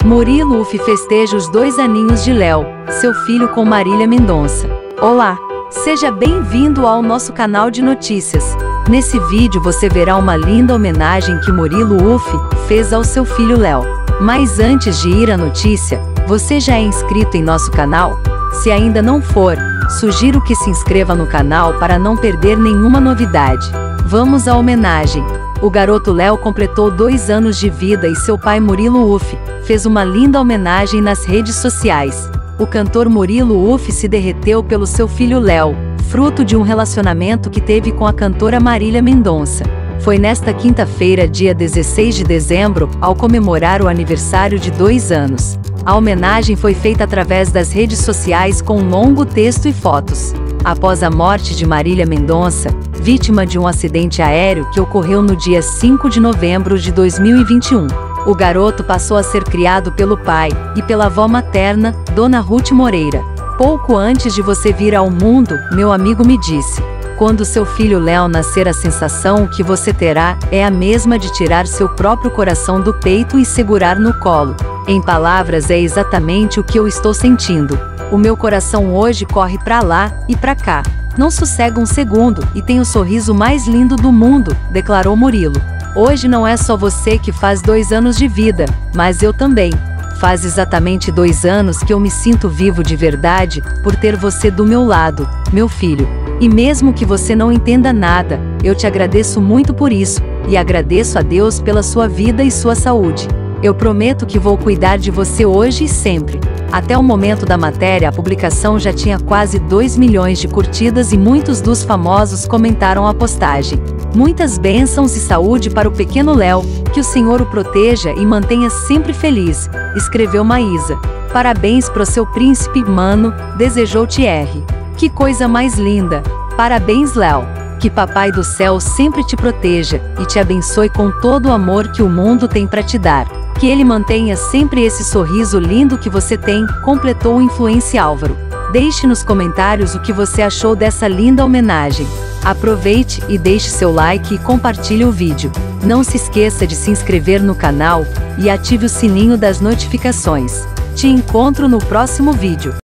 Murilo Uff festeja os 2 aninhos de Léo, seu filho, com Marília Mendonça. Olá! Seja bem-vindo ao nosso canal de notícias. Nesse vídeo você verá uma linda homenagem que Murilo Uff fez ao seu filho Léo. Mas antes de ir à notícia, você já é inscrito em nosso canal? Se ainda não for, sugiro que se inscreva no canal para não perder nenhuma novidade. Vamos à homenagem. O garoto Léo completou 2 anos de vida e seu pai Murilo Uff fez uma linda homenagem nas redes sociais. O cantor Murilo Uff se derreteu pelo seu filho Léo, fruto de um relacionamento que teve com a cantora Marília Mendonça. Foi nesta quinta-feira, dia 16 de dezembro, ao comemorar o aniversário de 2 anos. A homenagem foi feita através das redes sociais com um longo texto e fotos. Após a morte de Marília Mendonça, vítima de um acidente aéreo que ocorreu no dia 5 de novembro de 2021, o garoto passou a ser criado pelo pai e pela avó materna, Dona Ruth Moreira. Pouco antes de você vir ao mundo, meu amigo me disse: quando seu filho Léo nascer, a sensação que você terá é a mesma de tirar seu próprio coração do peito e segurar no colo. Em palavras, é exatamente o que eu estou sentindo. O meu coração hoje corre pra lá e pra cá. Não sossega um segundo e tem o sorriso mais lindo do mundo, declarou Murilo. Hoje não é só você que faz 2 anos de vida, mas eu também. Faz exatamente 2 anos que eu me sinto vivo de verdade, por ter você do meu lado, meu filho. E mesmo que você não entenda nada, eu te agradeço muito por isso, e agradeço a Deus pela sua vida e sua saúde. Eu prometo que vou cuidar de você hoje e sempre. Até o momento da matéria, a publicação já tinha quase 2 milhões de curtidas e muitos dos famosos comentaram a postagem. Muitas bênçãos e saúde para o pequeno Léo, que o Senhor o proteja e mantenha sempre feliz, escreveu Maísa. Parabéns pro seu príncipe, mano, desejou Thierry. Que coisa mais linda! Parabéns, Léo! Que Papai do Céu sempre te proteja e te abençoe com todo o amor que o mundo tem para te dar. Que ele mantenha sempre esse sorriso lindo que você tem, completou o influencer Álvaro. Deixe nos comentários o que você achou dessa linda homenagem. Aproveite e deixe seu like e compartilhe o vídeo. Não se esqueça de se inscrever no canal e ative o sininho das notificações. Te encontro no próximo vídeo.